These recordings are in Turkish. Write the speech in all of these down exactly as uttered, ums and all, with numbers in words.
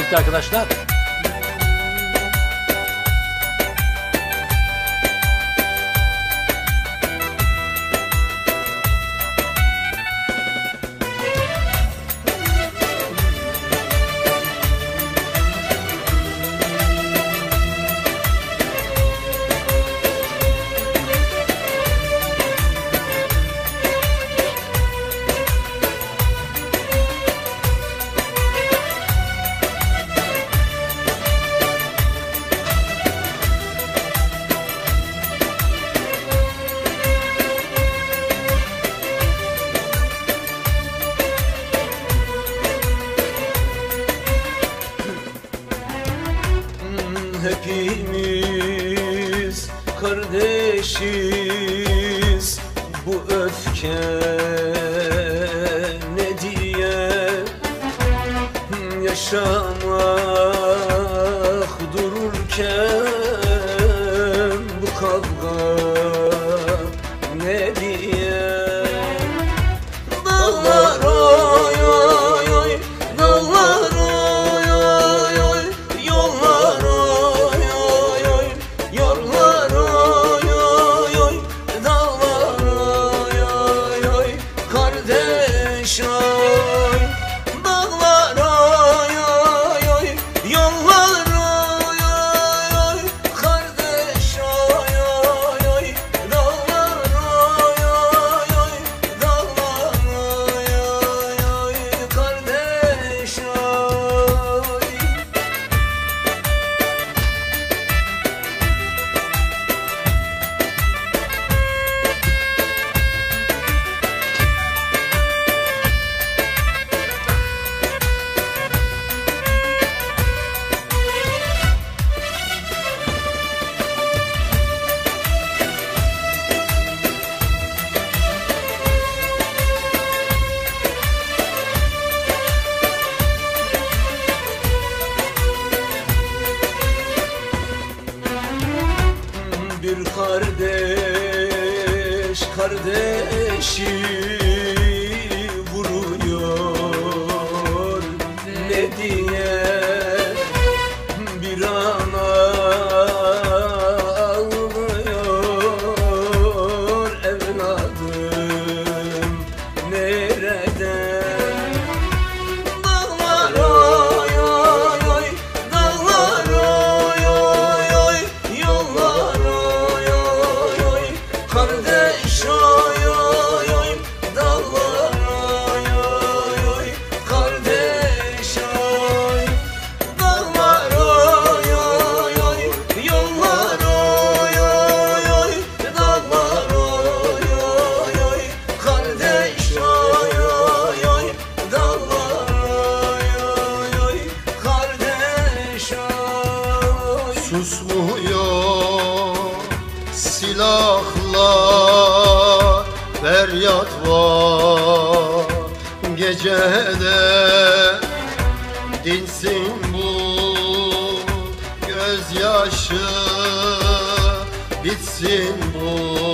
bitti arkadaşlar. Hepimiz kardeşiz, bu öfke ne diye yaşamak dururken bu kavga ne diye dağlar oy oy oy, dağlar oy oy oy, yollar oy oy oy, yollar oy oy oy, dağlar oy oy oy, kardeş oy, dağlar oy oy oy, yollar oy oy oy, kardeş oy oy oy, dağlar oy oy oy, dağlar oy oy oy, kardeş oy. Bir kardeş kardeşi vuruyor ne diye, bir ana ağlıyor evladım nerede? Dağlar oy oy oy, dağlar oy oy oy, yollar oy oy oy, kardeş oy oy oy, dağlar oy oy oy, kardeş oy, dağlar oy oy oy, yollar oy oy oy, dağlar oy oy oy, kardeş oy oy oy, dağlar oy oy oy, kardeş oy. Susmuyor silahlar, feryat var gecede. Dinsin bu gözyaşı, bitsin bu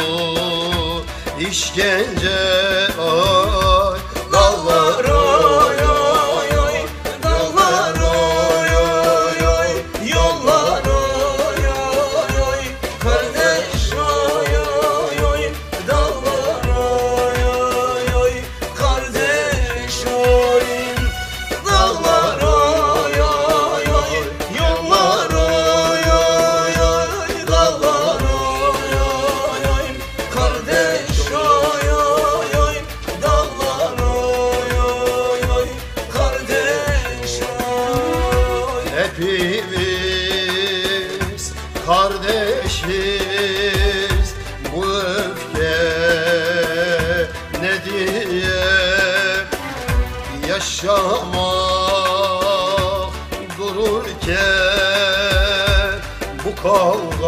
işkence. Ay, Dağlar oy oy oy, dağlar oy oy oy, yollar oy oy oy, kardeş oy oy oy, dağlar oy oy oy, kardeş oy, dağlar oy oy oy, yollar oy oy oy, dağlar oy oy oy, kardeş oy oy oy, dağlar oy oy oy, kardeş oy. hepimiz kardeşiz, bu öfke ne diye yaşamak dururken bu kavga